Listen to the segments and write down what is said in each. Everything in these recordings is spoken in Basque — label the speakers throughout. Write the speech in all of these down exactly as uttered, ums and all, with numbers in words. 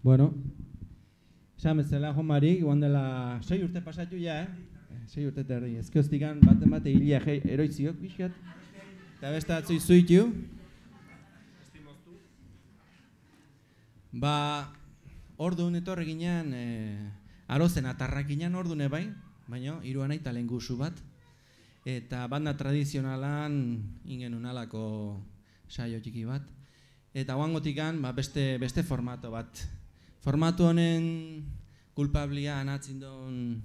Speaker 1: Bueno, esan bezala, Juan Mari, guan dela sei urte pasatu ja, eh? Sei urte terdi. Ezkoztikan baten bate hilia eroitziok, pixkat. Eta beste atzui zuitu. Ba, orduan etorri ginen, e, arozen atarrak ginen orduan ebain, baina hiruan aita lehen guzu bat. Eta banda tradizionalan ingen unalako saio txiki bat. Eta guangotikan ba, beste, beste formato bat. Formatu honen kulpablia anatzen duen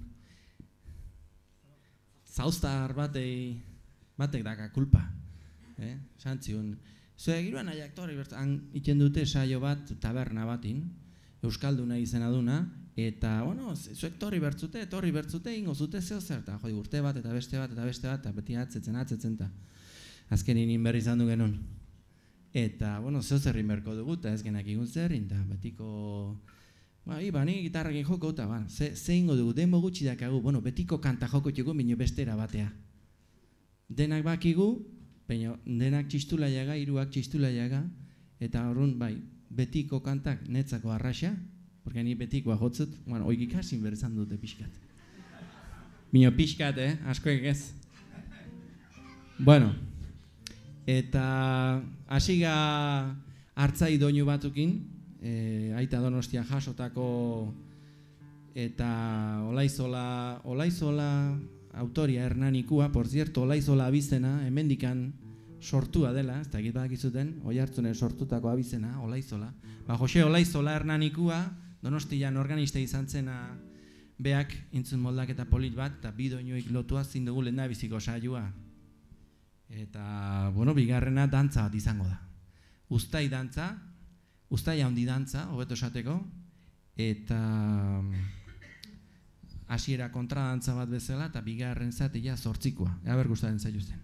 Speaker 1: zauztar batei, batek daka kulpa. Eh? Santziun, zue giruan nahi aktori bertan iken dute saio bat taberna batin, Euskalduna izena duna, eta, bueno, zuek torri bertzute, torri bertzute, ingo zute zeo zer, eta joi, urte bat, eta beste bat, eta beste bat, eta beti atzetzen, atzetzen, eta azken inin berri izan du genuen. Eta, bueno, zeo zerrin berko dugu, eta ez genak igun zerrin, eta betiko, ba, iba, ni gitarrakin joko, eta, ba, ze, ze ingo dugu, denbo gutxi dakagu, bueno, betiko kanta joko txugu, bino bestera batea. Denak bakigu, baina denak txistulaiaga, hiruak txistulaiaga, eta horren, bai, betiko kantak netzako arraxa, porque ni betikoa jotzut, bueno, oik ikasin berzan dute pixkat. Bino pixkat, eh, askoek ez. Bueno, eta hasiga hartzai doinu batukin, e, aita Donostian jasotako, eta Olaizola, Olaizola autoria Hernanikua, por cierto, Olaizola abizena, hemendikan sortua dela, ez da egit badakizuten, Oiartzunen sortutako abizena, Olaizola. Ba, Jose Olaizola Hernanikua, Donostian organista izan zena beak intzun moldaketa polit bat, eta bi doinuik lotua zindugu lehen da biziko saioa. Eta, bueno, bigarrena dantza bat izango da. Uztai dantza, uztai handi dantza, hobeto esateko, eta hasiera kontradantza bat bezala, eta bigarren zatia zortzikoa. Ea ber gustatzen zaituzten.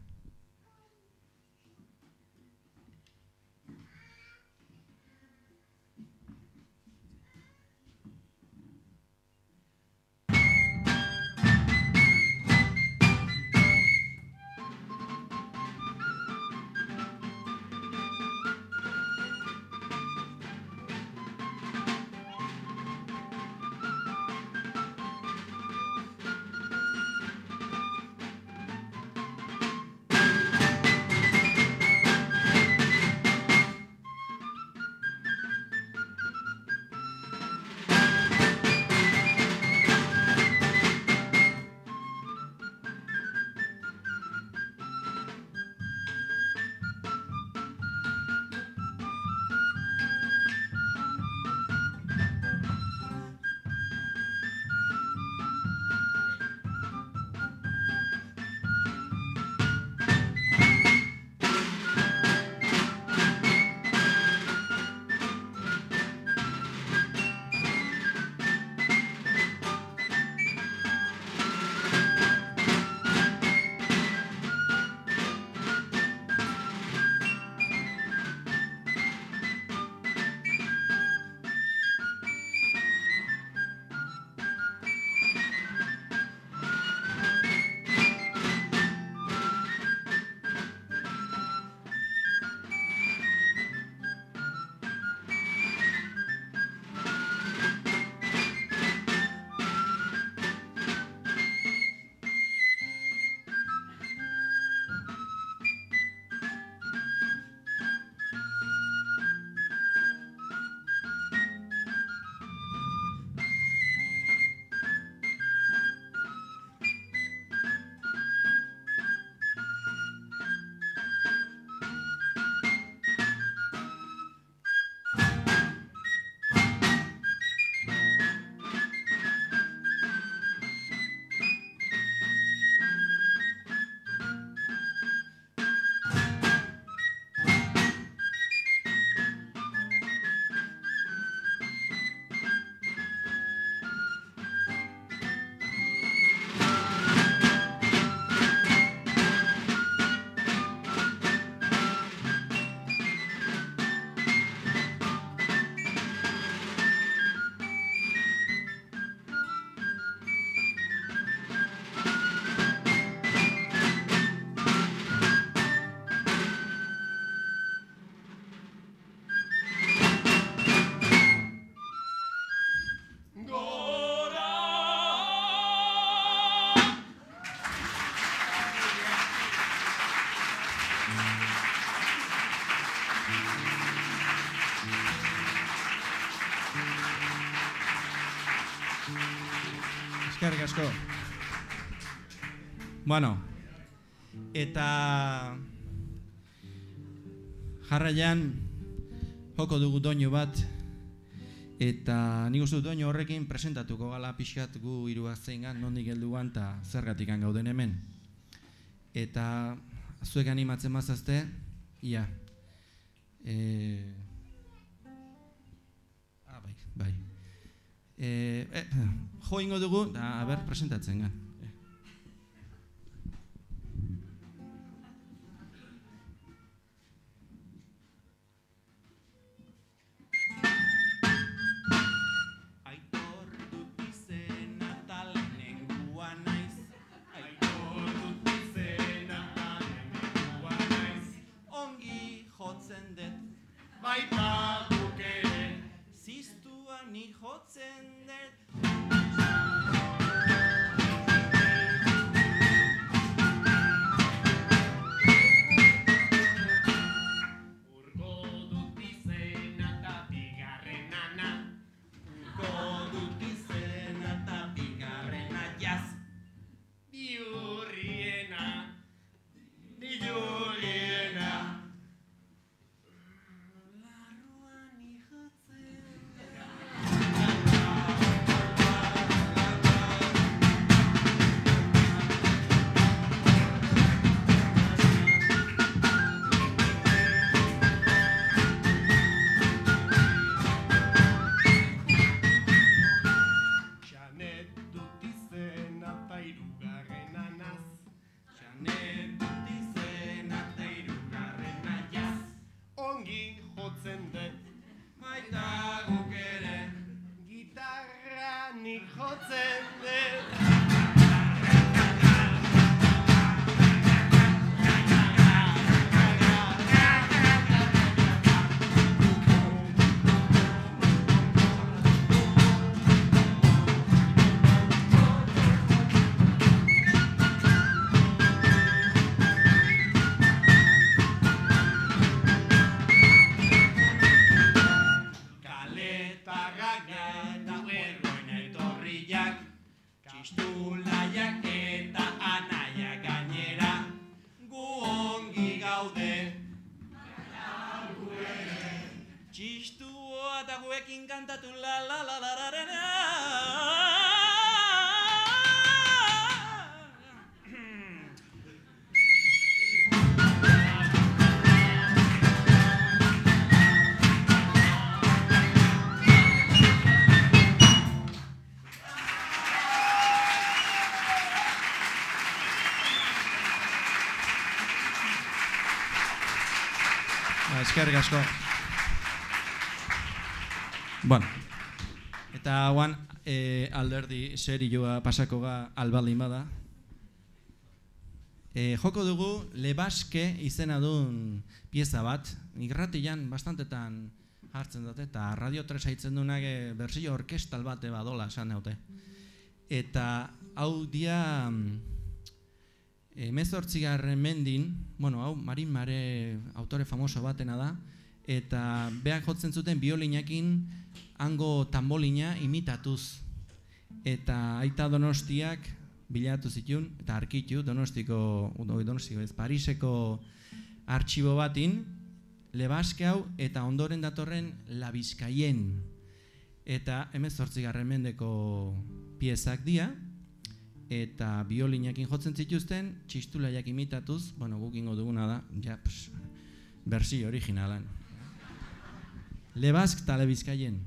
Speaker 1: Eskerrik asko. Bueno, eta jarraian joko dugu doinu bat, eta nik uste dut doinu horrekin presentatuko gala pixkat gu hiru gazteingan nondik helduan eta zergatikan gauden hemen. Eta zuek animatzen mazazte, ia. E... Ah, bai, bai. E, e, jo ingo dugu, da, a ber, presentatzen gan.
Speaker 2: Baita duk ere,
Speaker 1: ziztua nik jotzen dut.
Speaker 2: urko dut izena eta bigarrenana.
Speaker 1: Urko dut izena eta bigarrena jaz.
Speaker 2: Biurriena, biurriena.
Speaker 1: Txistulaiak eta anaia gainera, gu ongi gaude. Txistua eta guekin kantatu la la la la la la. Eskerrik asko. Bueno, eta hauan e, alderdi serioa pasako ga albaldin bada. E, joko dugu Lebaske izena duen pieza bat, irratian bastantetan hartzen dute, eta Radio tres haitzen duenak e, bersio orkestal bate badola esan daute. Eta hau dia hemezortzigarren mendin, bueno, hau Marin Mare autore famoso batena da, eta beak jotzen zuten biolinakin hango tambolina imitatuz. Eta aita Donostiak bilatu zituen, eta arkitu Donostiko, Donostiko ez, Pariseko artxibo batin, Lebaske hau eta ondoren datorren La Bizkaien. Eta hemezortzigarren mendeko piezak dira, eta biolinakin jotzen zituzten, txistulaiak imitatuz, bueno, gukingo duguna da, ja, pss, bersio originalan. Lebask eta Le Bizkaien.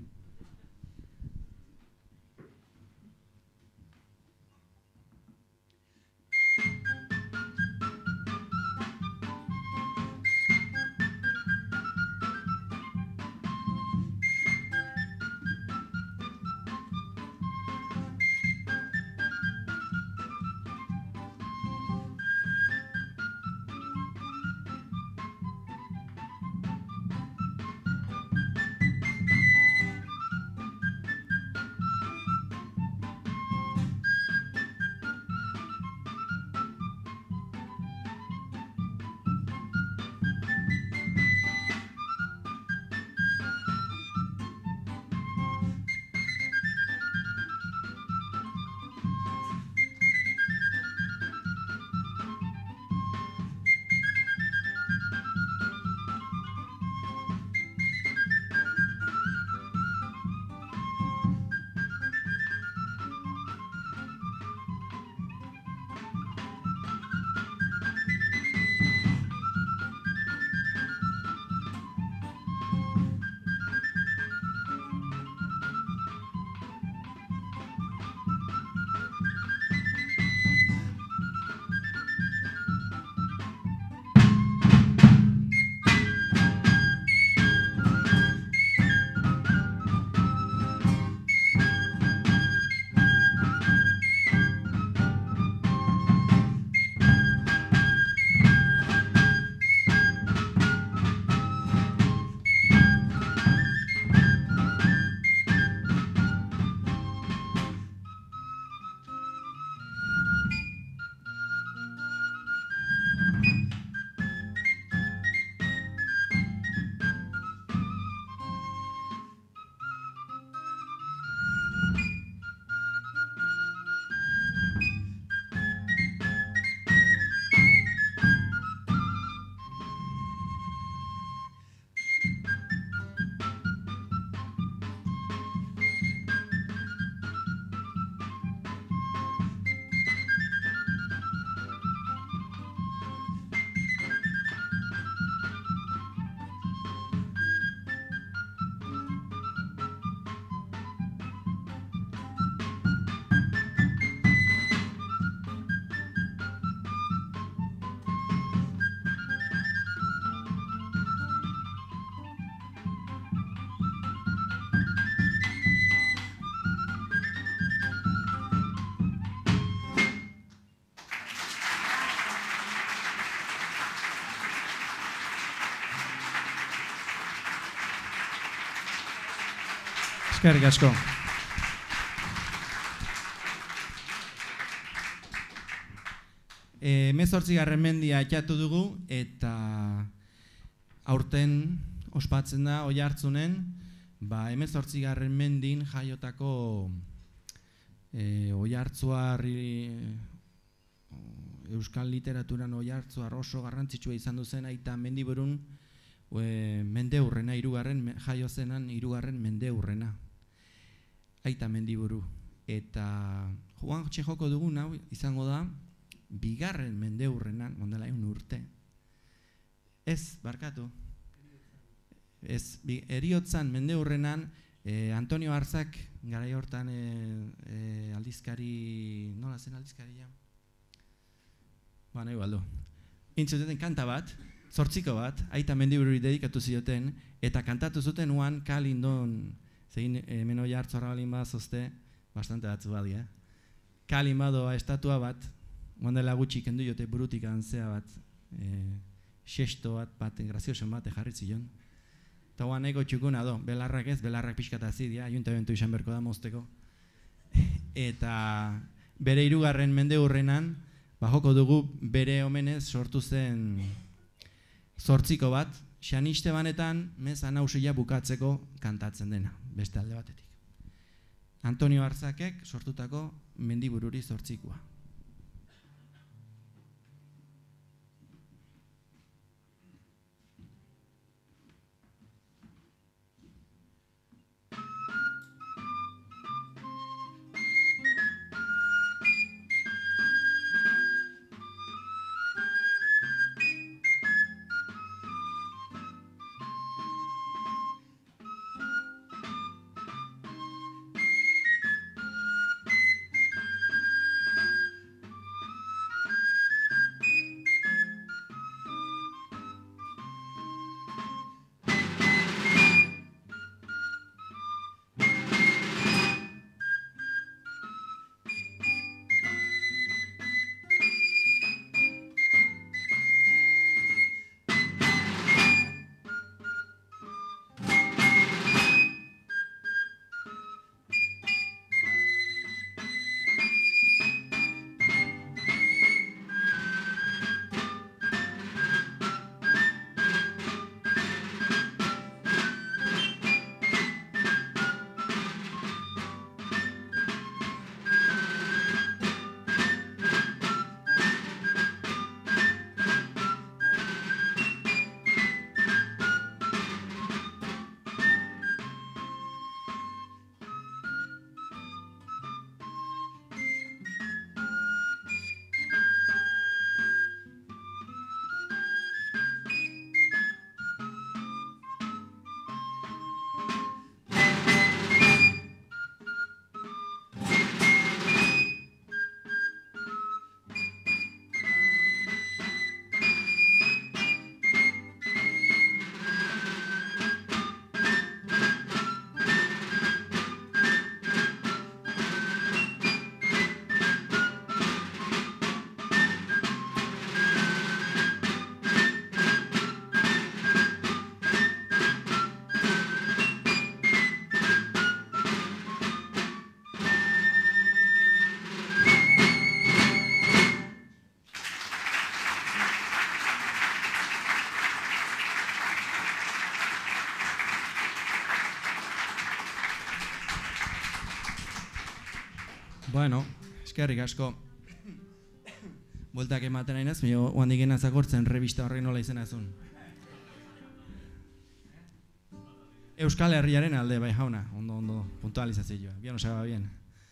Speaker 1: Eskerrik asko. Hemezortzigarren mendia atxatu dugu eta aurten ospatzen da Oiartzunen, ba hemezortzigarren mendin jaiotako e, Oiartzuar euskal literaturan Oiartzuar oso garrantzitsua izan duzen Aita Mendiburun e, mendeurrena, hirugarren jaio zenan hirugarren mendeurrena. Aita Mendiburu. Eta Juan joko dugun hau izango da bigarren mendeurrenan, ondela egun urte. Ez, barkatu. Ez, bi, eriotzan mendeurrenan, eh, Antonio Arzak garai hortan eh, eh, aldizkari, nola zen aldizkari ja? Ba, nahi baldo. Intzuten kanta bat, zortziko bat, Aita Mendibururi dedikatu zioten, eta kantatu zuten uan kalindon, zein hemen hoi hartzorra balin bazozte, bastante batzu badi, eh? Kalin badoa estatua bat, Mandela gutxi kendu jote burutik antzea bat, e, xesto bat, bat, graziosen bat, jarri zion. Eta guan ego txukuna do, belarrak ez, belarrak pixkata zidia, ayuntamentu izan berko da mozteko. Eta bere hirugarren mendeurrenan, bajoko dugu bere omenez sortu zen zortziko bat, Xaniste banetan, meza nausia bukatzeko kantatzen dena, beste alde batetik. Antonio Arzakek sortutako Mendibururi zortzikoa. Bueno, eskerrik asko. Bueltak ematen nahi naz, mio oandik enazakortzen revista horrek nola izena zuen. Euskal Herriaren alde, bai jauna, ondo, ondo, puntualizazioa, bien osaba bien.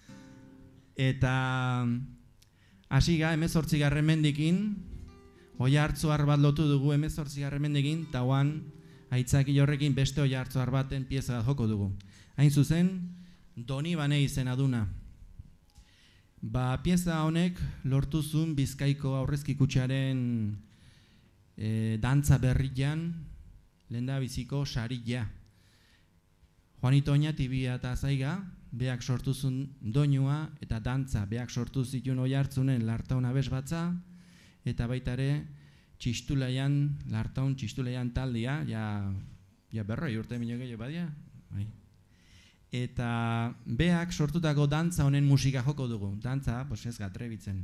Speaker 1: Eta hasiga hemezortzigarren mendikin, Oiartzuar bat lotu dugu hemezortzigarren mendikin, eta oan aitzaki horrekin beste Oiartzuar baten pieza joko dugu. Hain zuzen, Donibane izena duna. Ba, pieza honek lortu zuen Bizkaiko aurrezki kutxaren e, dantza berrian lenda biziko sarila. Juanito Oñatibia eta Zaiga, beak sortu zuen doinua eta dantza, beak sortu zituen Oiartzunen Lartaun abes batza, eta baita ere txistulaian, Lartaun txistulaian taldea, ja, ja berroi urte minio gehiago badia. Bai. eta beak sortutako dantza honen musika joko dugu. Dantza, pues ez gatrebitzen.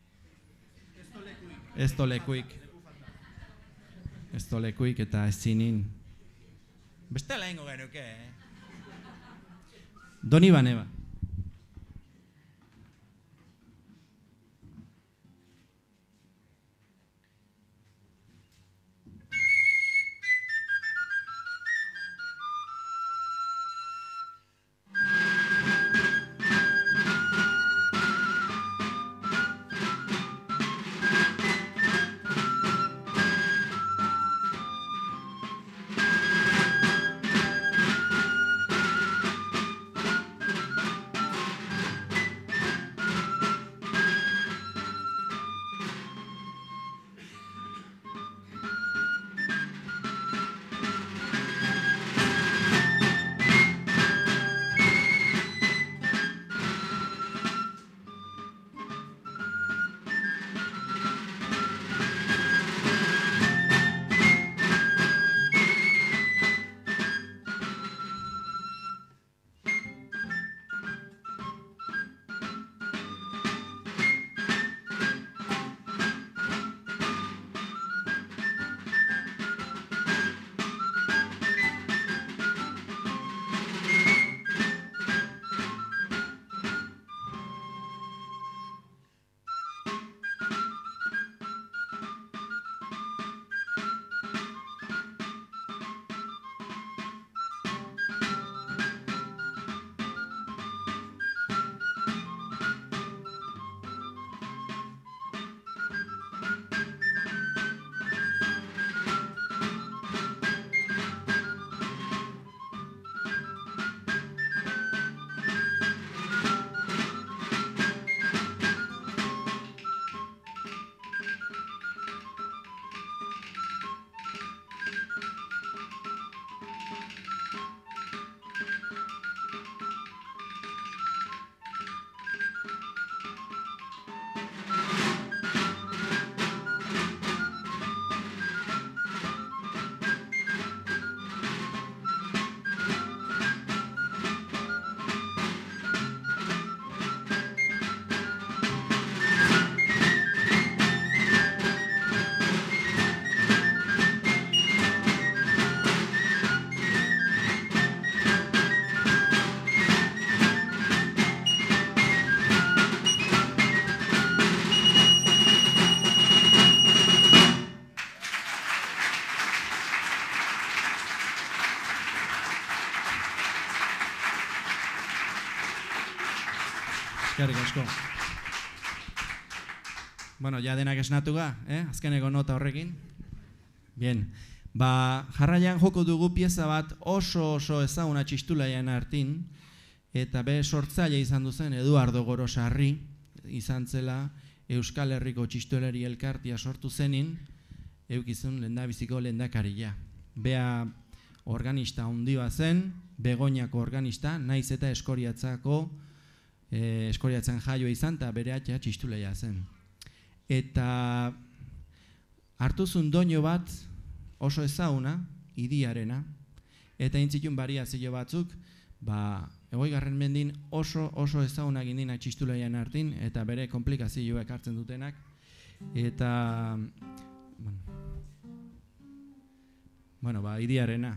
Speaker 1: Ez tolekuik. Ez tolekuik eta ez zinin. Bestela ingo genuke, eh? Doni Baneba. Eskerrik asko. Bueno, ja denak esnatu ga, eh? Azkeneko nota horrekin. Bien. Ba, jarraian joko dugu pieza bat oso oso ezaguna txistulaian hartin, eta be sortzaile izan duzen Eduardo Gorosarri, izan zela Euskal Herriko txistuleri elkartia sortu zenin, eukizun lehendabiziko lehendakaria. Bea organista handia zen, Begoñako organista, naiz eta Eskoriatzako eh, Eskoriatzen jaioa izan, eta bere atxa txistuleia zen. Eta hartuzun doino bat oso ezaguna, idiarena, eta intzitun variazio batzuk, ba, egoigarren mendin oso oso ezaguna gindina txistuleian hartin, eta bere komplikazioak hartzen dutenak, eta, bueno, bueno ba, idiarena.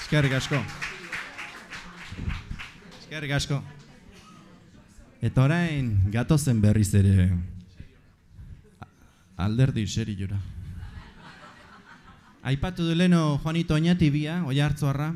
Speaker 1: Eskerrik asko. Eskerrik asko. Eta orain gatozen berriz ere alderdi seriora. Aipatu du leno Juanito Oñatibia, Oiartzuarra,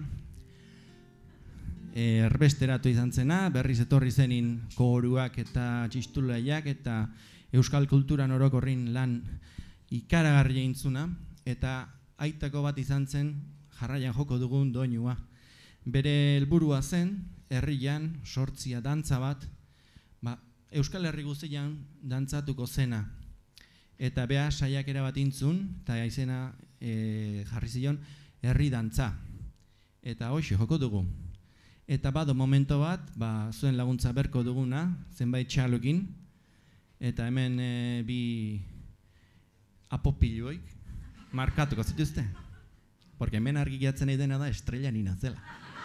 Speaker 1: erbesteratu izan zena, berriz etorri zenin koruak eta txistulaiak eta euskal kulturan orokorrin lan ikaragarri eintzuna, eta aitako bat izan zen jarraian joko dugun doinua. Bere helburua zen, herrian, sortzia dantza bat, ba, Euskal Herri guztian dantzatuko zena. Eta beha saiakera bat intzun, eta izena e, jarri zion, herri dantza. Eta hoxe joko dugu. Eta bado momento bat, ba, zuen laguntza berko duguna, zenbait txalokin, eta hemen e, bi apopiluoik markatuko zituzte. Porque hemen argi gehatzen nahi dena da estrella nina zela.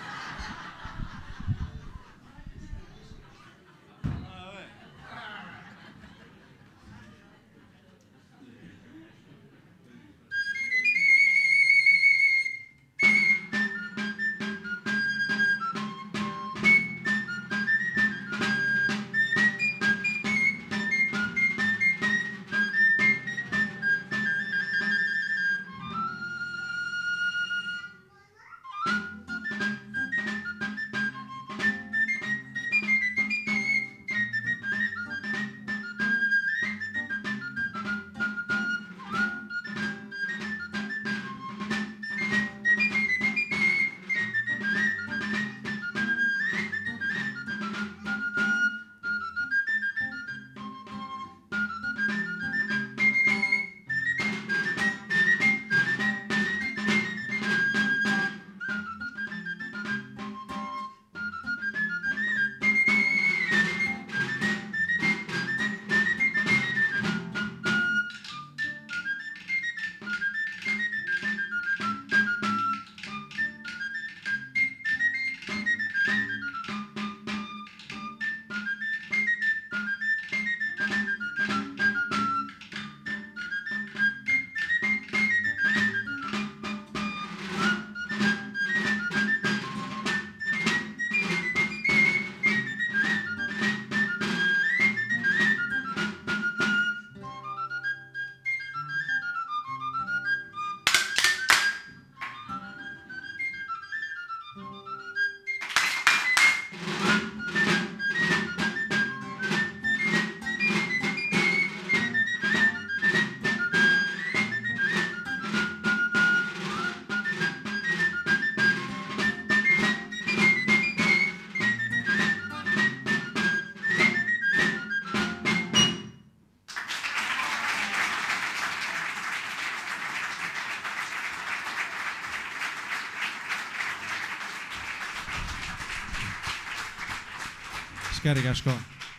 Speaker 1: Eskerrik asko.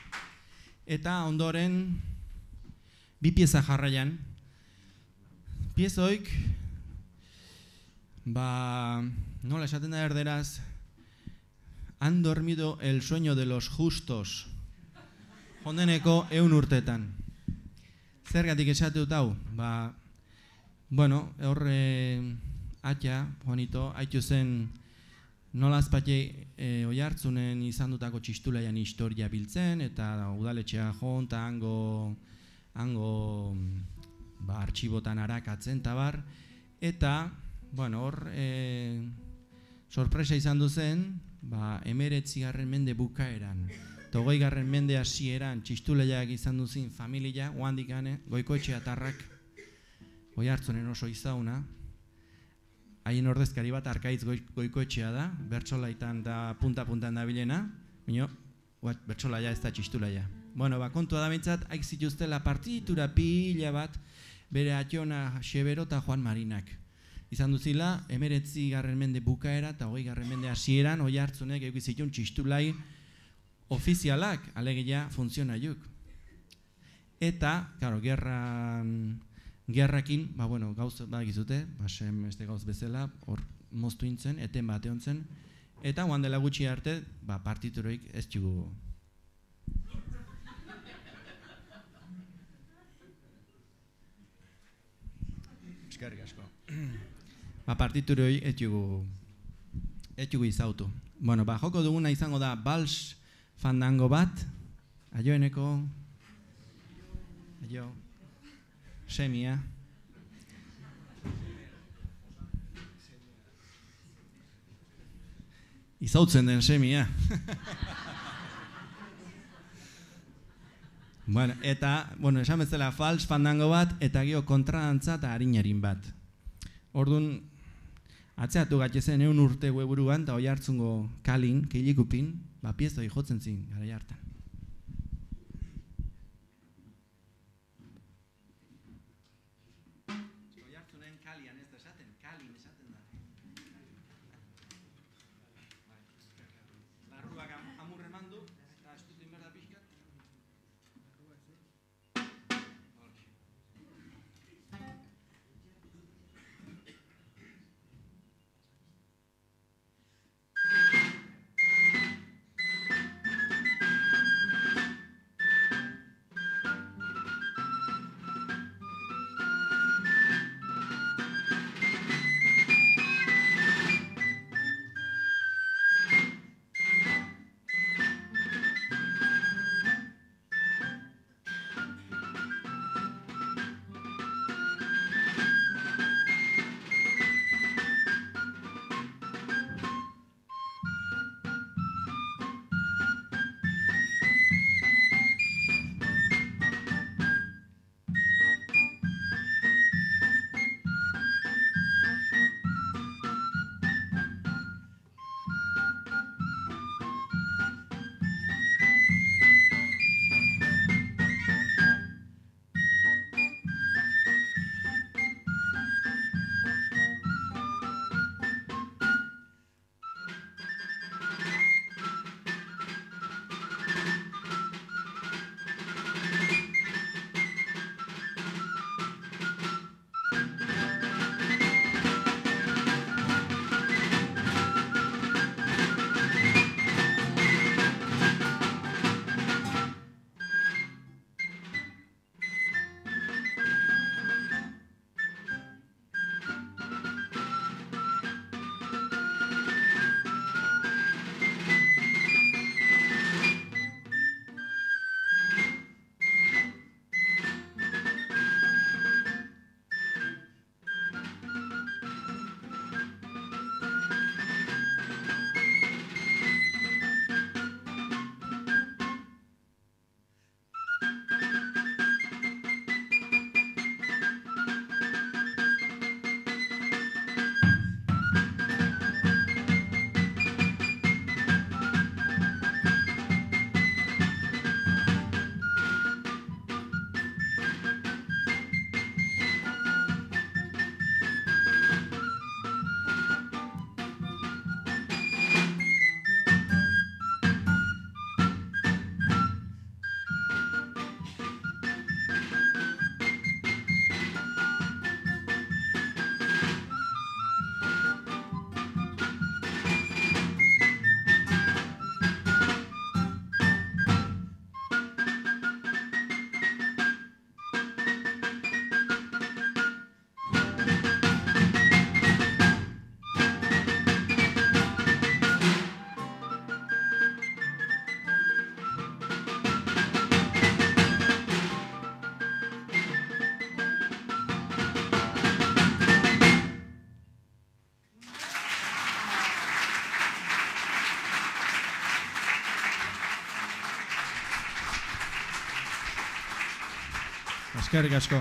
Speaker 1: Eta ondoren bi pieza jarraian. Piezoik, ba, nola esaten da erderaz, han dormido el sueño de los justos. Jondeneko eun urtetan. Zergatik esate dut hau? Ba, bueno, horre atxa, Juanito, haitu zen nola azpatxe e, Oiartzunen izan dutako txistulaian historia biltzen, eta udaletxea joan, eta hango, hango ba, artxibotan arakatzen, eta bar, eta, bueno, hor, e, sorpresa izan duzen, ba, emeretzi garren mende bukaeran, eta hogei garren mende hasieran txistulaiak izan duzin familia, oandikane, Goikoetxe atarrak, Oiartzunen oso izauna, haien ordezkari bat Arkaitz Goikoetxea da, bertsolaitan da punta-puntan da bilena, bino, bertsolaia ez da txistulaia. Bueno, ba, kontua da bintzat, haik zituztela partitura pila bat, bere Atxona Xebero eta Juan Marinak. Izan duzila, emeretzi garren mende bukaera eta hogei garren mende hasieran Oiartzunek eukizitun txistulai ofizialak, alegia funtzionaiuk. Eta, claro, gerran... Gerrakin, ba, bueno, gauz badakizute, ba, sem este gauz bezala, hor moztu intzen, eten bate hontzen, eta guan dela gutxi arte, ba, partituroik ez txugu. Eskerrik asko. Ba, partituroik ez txugu etxugu izautu. Bueno, ba, joko duguna izango da Vals fandango bat, aioeneko, aio, semia. Izautzen den semia. Bueno, eta, bueno, esan bezala Vals fandango bat, eta gero kontradantza eta harinarin bat. Orduan, atzeatu gatzezen egun urte weburuan, eta hoi hartzungo kalin, kilikupin, ba piezoi jotzen zin, gara hartan. Hoi hartzunen kalian ez da esaten, kalin esaten da. Larruak amurre mandu, eta estutin berda pixkat. Eskerrik asko.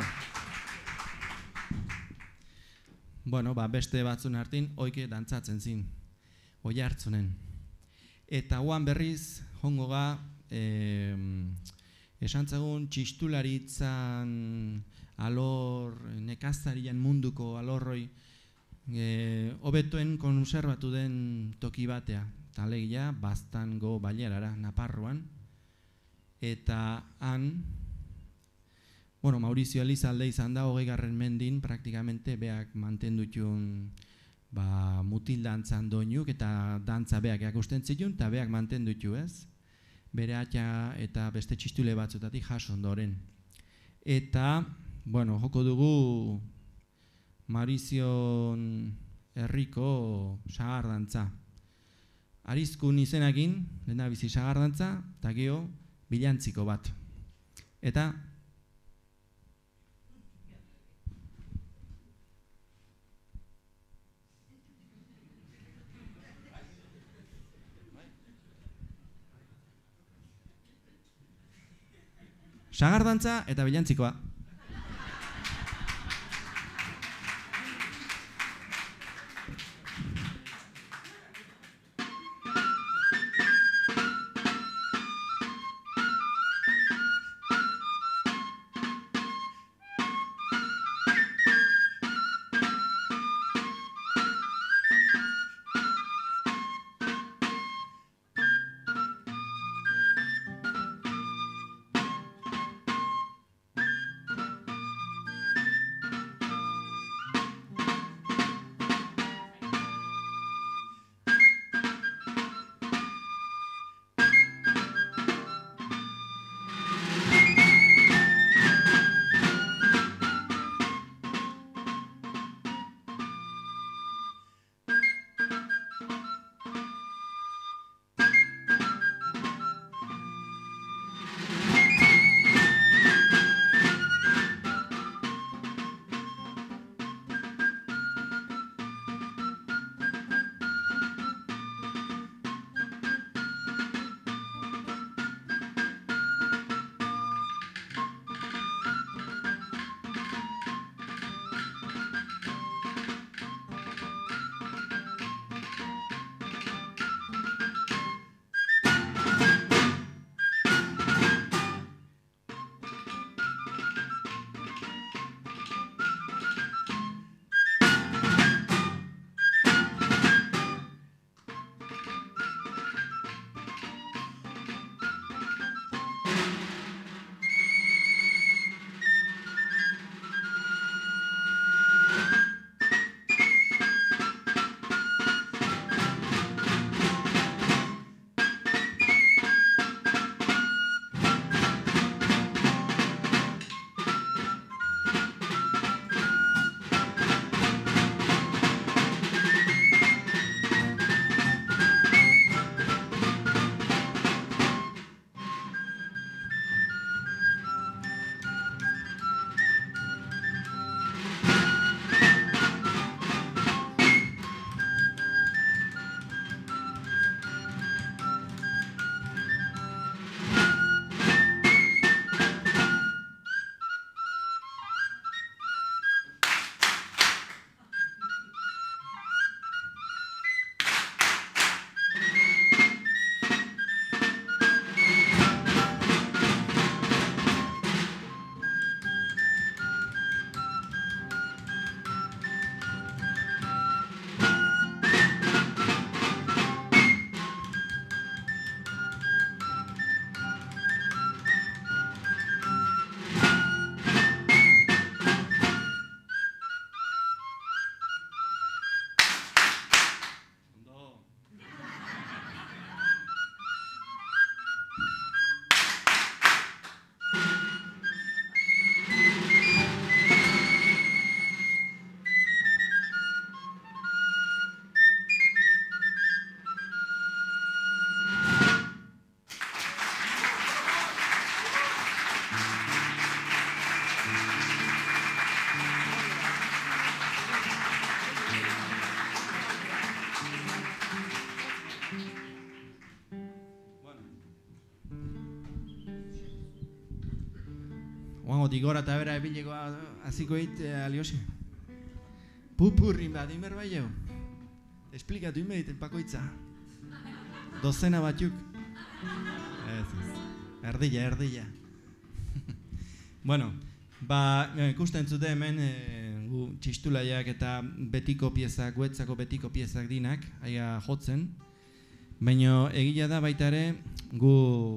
Speaker 1: Bueno, ba, beste batzun hartin, oike dantzatzen zin. Oi hartzunen. Eta guan berriz, jongo ga, eh, esantzagun txistularitzan alor, nekazarian munduko alorroi, eh, hobetuen konserbatu den toki batea. Talegia, Baztango bailarara, Naparroan. Eta han, bueno, Maurizio Elizalde izan da, hogei garren mendin, praktikamente beak mantendutxun ba, mutil dantzan doinuk, eta dantza beak jakusten zitun, eta beak mantendutxu ez. Bere atxa eta beste txistule batzutatik jaso ondoren. Eta, bueno, joko dugu Maurizion herriko sahar dantza. Arizkun izenakin, lehendabizi sagardantza, eta gero bilantziko bat. Eta sagardantza eta bilantzikoa. Oangotik gora eta bera ebileko aziko hit, Aliosi. Pupurrin bat, inber bai jau. Esplikatu inbeit, pakoitza. Dozena batzuk. Ez, ez. Erdila, erdila. Bueno, ba, ikusten zute hemen e, gu txistulaiak eta betiko piezak, guetzako betiko piezak dinak, aia jotzen. Baina egia da baita ere, gu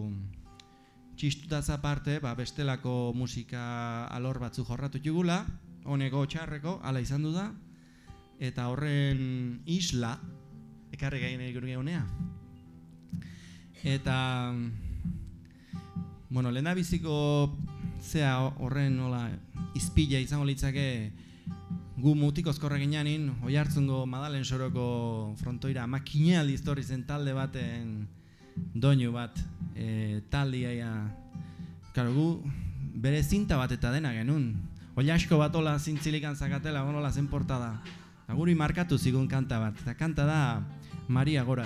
Speaker 1: txistutaz aparte, ba, bestelako musika alor batzu jorratu jugula, honeko txarreko, ala izan du da, eta horren isla, ekarri gaien egin honea. Eta, bueno, lehendabiziko zea horren nola izpila izango litzake gu mutikozkorra gineanin, Oiartzungo Madalen Soroko frontoira makina aldiz torri zen talde baten doinu bat, e, taldia, karo, gu bere zinta bat eta dena genuen. Oiasko bat ola zintzilikan zakatela, onola zen portada. Guri markatu zigun kanta bat, eta kanta da Maria Gora.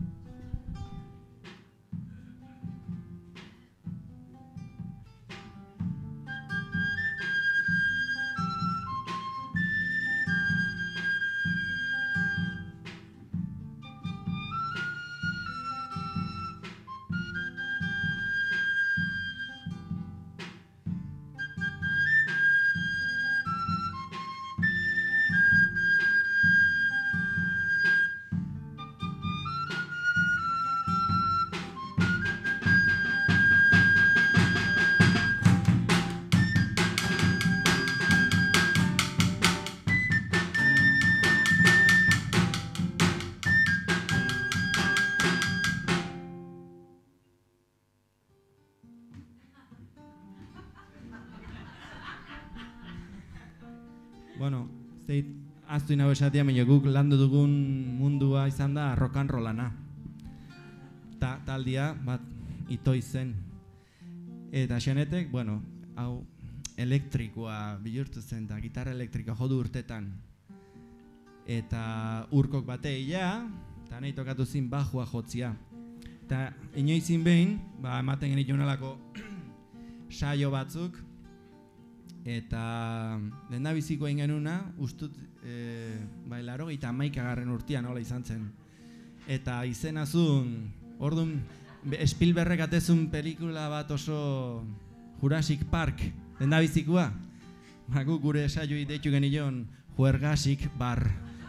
Speaker 1: Bueno, zeit, aztu inago esatia, baina guk landu dugun mundua izan da rock and rollana. Ta, taldia, bat, itoi zen. Eta xenetek, bueno, hau, elektrikoa bihurtu zen, eta gitarra elektrikoa jodu urtetan. Eta urkok bateia, eta nahi tokatu zin bajua jotzia. Eta inoizin behin, ba, ematen genituen alako saio batzuk, eta lehendabiziko egin genuna, ustut, e, bai, laro eta hamaikagarren urtean hola izan zen. Eta izena zuen, orduan, Spielbergek atezun pelikula bat oso Jurassic Park, lehendabizikoa. Ba, guk gure saioi deitu genion Juergasik Bar.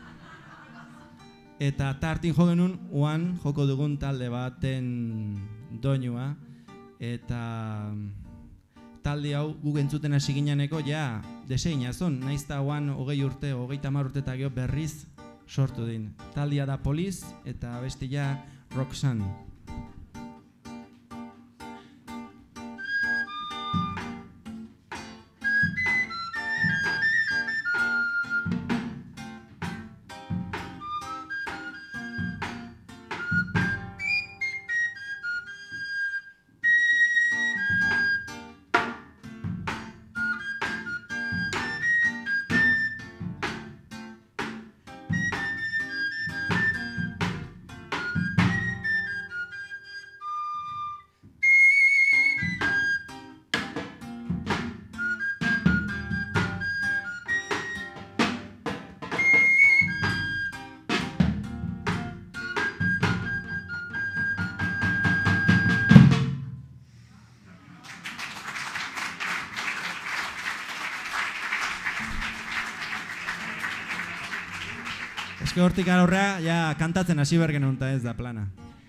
Speaker 1: Eta tartin jo genuen, oan joko dugun talde baten doinua, eta talde hau guk entzuten hasi gineneko ja deseina zon, naiz eta oan hogei urte, hogei tamar urte eta geho berriz sortu din. Taldea da Police eta bestia Roxanne. Eske hortik aurrea, ja, kantatzen hasi bergen honta ez da plana.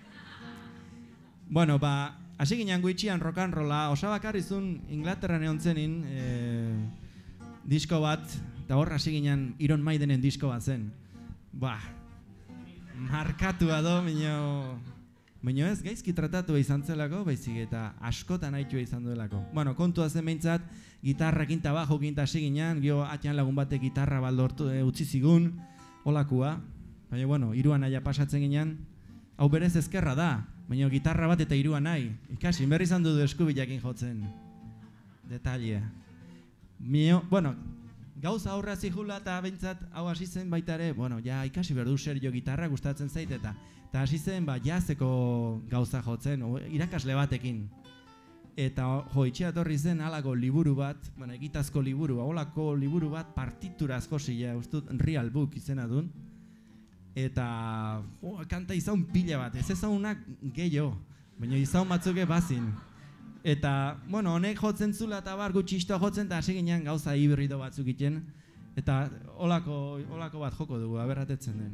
Speaker 1: Bueno, ba, hasi ginen guitxian rock and rolla, osabakarrizun Inglaterran egon zenin, e, disko bat, eta hor hasi ginen Iron Maidenen disko bat zen. Ba, markatua do, minio, minio ez, gaizki tratatu izan zelako, baizik eta askotan haitua izan duelako. Bueno, kontua zen behintzat, gitarra kinta bajo kinta hasi ginen, gio atian lagun batek gitarra baldortu e, utzi zigun, olakua, baina, bueno, iruan naia pasatzen ginen, hau berez ezkerra da, baina gitarra bat eta iruan nahi, ikasi, berri izan du eskubilakin jotzen, detalia. Mio, bueno, gauza aurra zihula eta bentsat hau hasi zen baita ere, bueno, ja ikasi berdu serio gitarra gustatzen zait eta, eta hasi zen, ba, jazeko gauza jotzen, o, irakasle batekin. Eta jo, itxea torri zen halako liburu bat, bueno, egitazko liburu, holako liburu bat partituraz josia, ustut real book izena duen. Eta jo, kanta izaun pila bat, ez ezaunak gehiago, baina izaun batzuke bazin. Eta, bueno, honek jotzen zula eta bar gutxistoa jotzen eta hasi ginen gauza hibrido batzuk iten. Eta holako, holako bat joko dugu, aberratetzen den.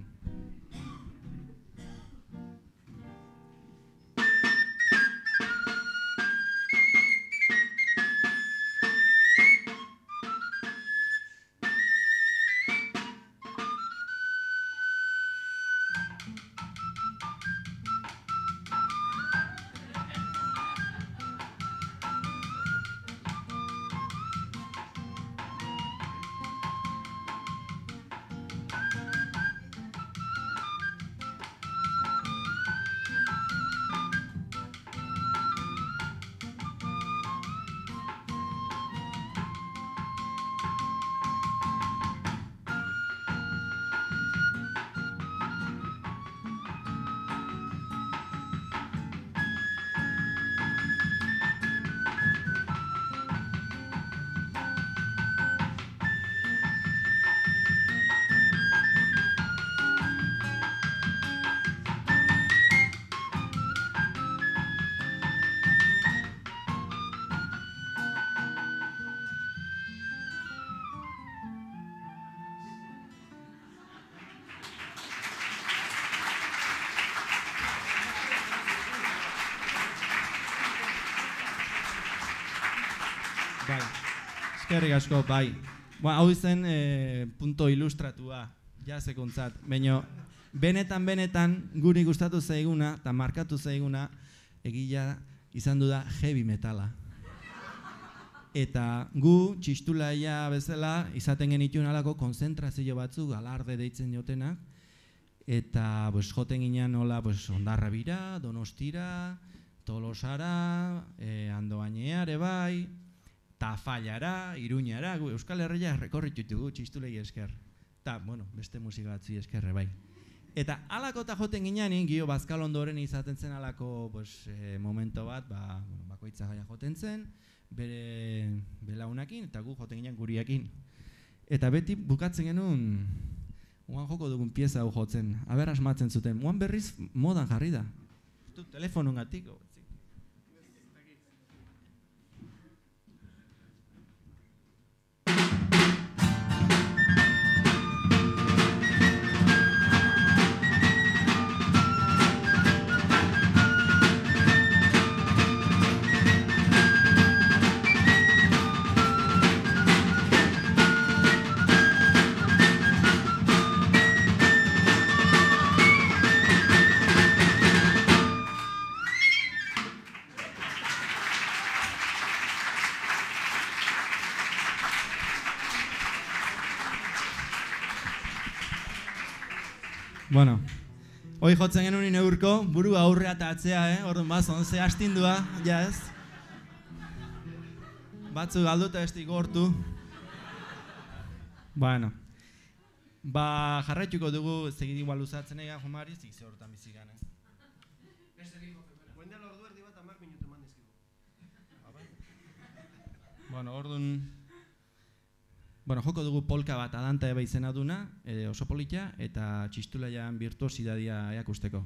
Speaker 1: eskerrik asko, bai. Ba, hau zen e, punto ilustratua, jasekuntzat. Baina, benetan, benetan, guri gustatu zaiguna, eta markatu zaiguna, egia izan du da heavy metala. Eta gu, txistulaia bezala, izaten genituen alako konzentrazio batzuk, alarde deitzen jotenak, eta pues, joten ginean nola pues, Hondarribira, Donostira, Tolosara, e, Andoainea ere bai, Tafallara, Iruñara, gu, Euskal Herria rekorritutugu txistulei esker. Eta, bueno, beste musika batzi eskerre bai. Eta alako eta joten ginean, gio Bazkalondoren izaten zen alako pues, e, momento bat, ba, bueno, bakoitza gaia joten zen, bere belaunakin, eta gu joten ginean guriakin. Eta beti bukatzen genuen, uan joko dugun pieza hau jotzen, aber asmatzen zuten, uan berriz modan jarri da. Telefonon gatiko. Bueno, hoi jotzen genuen neurko, buru aurrea eta atzea, eh? Orduan baz, onze astindua, ja ez? Batzu galduta ez digortu. Bueno, ba jarraituko dugu segidi igual luzatzen ega jomari, zik ze horretan bizigan, eh?
Speaker 3: Guendela ordu erdi bat hamar minutu eman dizkigu.
Speaker 1: Bueno, orduan... Bueno, joko dugu polka bat adanta eba izena duna, e, oso polita, eta txistulaian birtuosidadia eakusteko.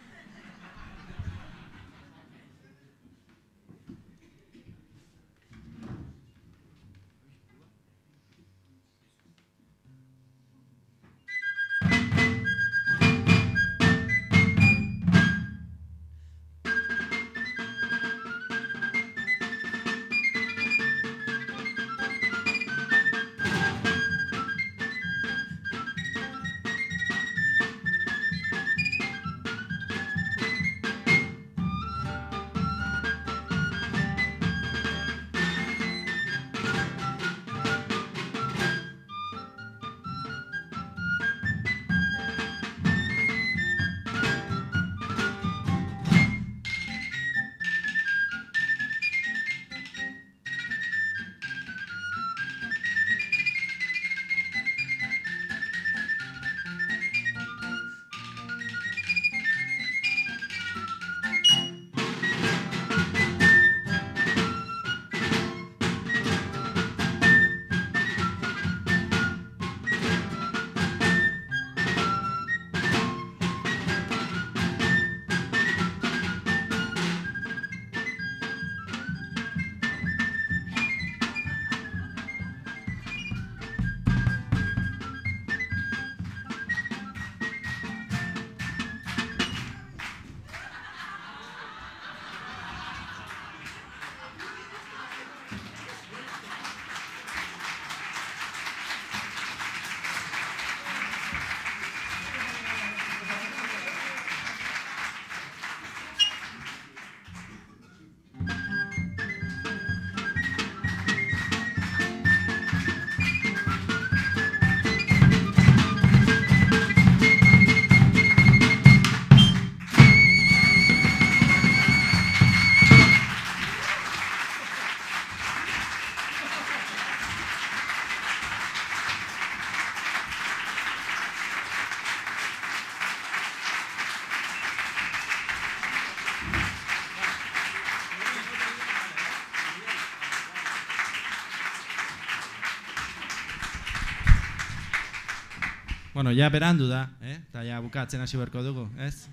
Speaker 1: Bueno, ja berandu da, eh? Eta ja bukatzen hasi beharko dugu, ez?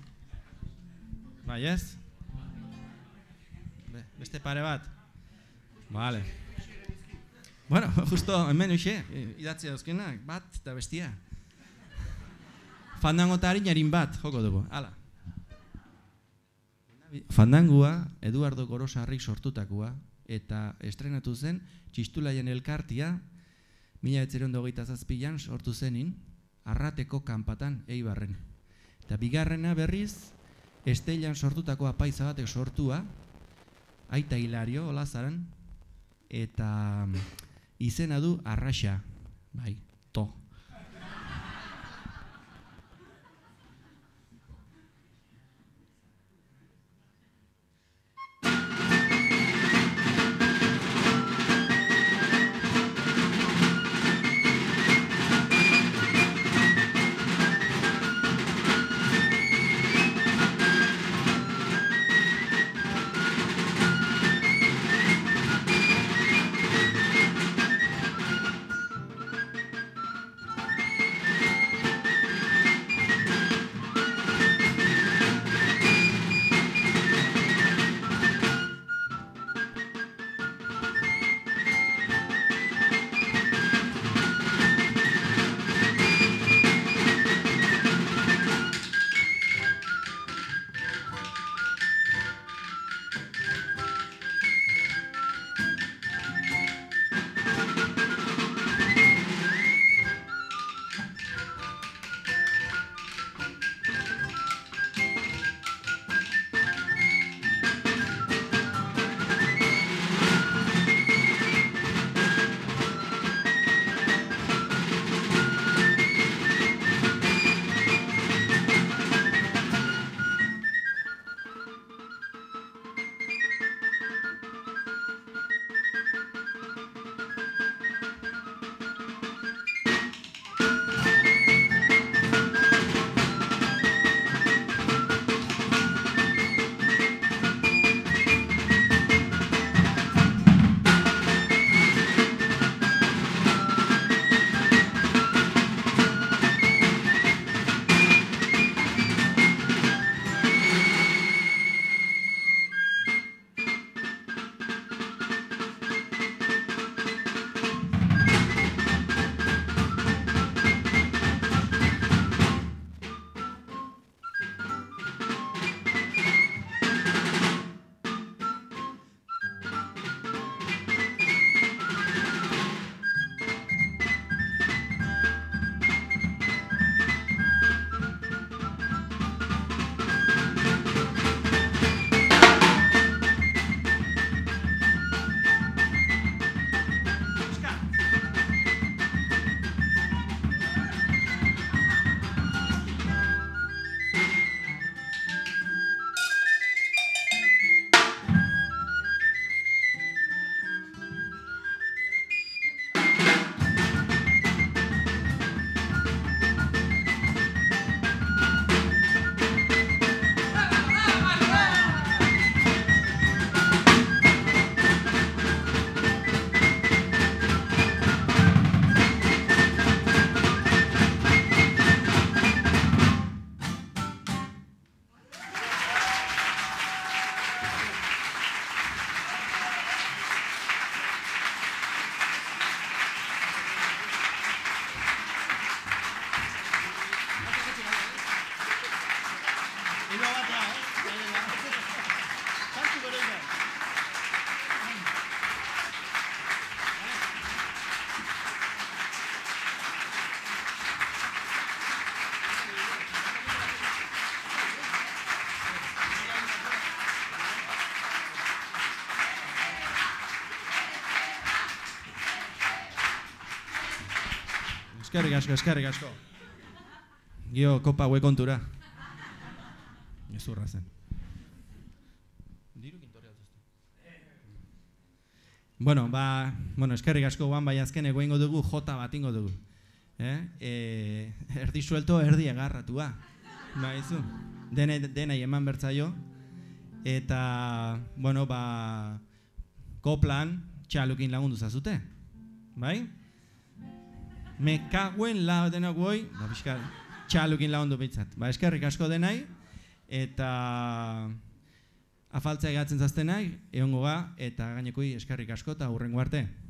Speaker 1: Bai, ez? Be, beste pare bat? Vale. Bueno, justo hemen uxe, idatzi dauzkenak, bat eta bestia. Fandango eta harinarin bat, joko dugu, hala. Fandangua, Eduardo Gorosarrik sortutakoa, eta estrenatu zen Txistulaien elkartia mila bederatziehun eta hogeita zazpian sortu zenin Arrateko kanpatan Eibarren. Eta bigarrena berriz Esteilan sortutako apaiza batek sortua, Aita Hilario Olazaran, eta izena du Arraxa, bai, to. Eskerrik asko, eskerrik asko. Gio, kopa hue kontura. Ezurra zen. Bueno, ba, bueno, eskerrik asko guan, bai azken egoingo dugu, jota bat ingo dugu. Eh? E, erdi suelto, erdi egarratua. Baizu, dena, dena eman bertzaio. Eta, bueno, ba, koplan txalukin lagundu zazute. Bai? Me kaguen la denok boi, ba, pixka, txalukin lagundu bitzat. Ba, eskerrik asko denai, eta afaltzea egatzen zaztenai, egongo ga, eta gainekoi eskerrik asko, eta hurrengo arte.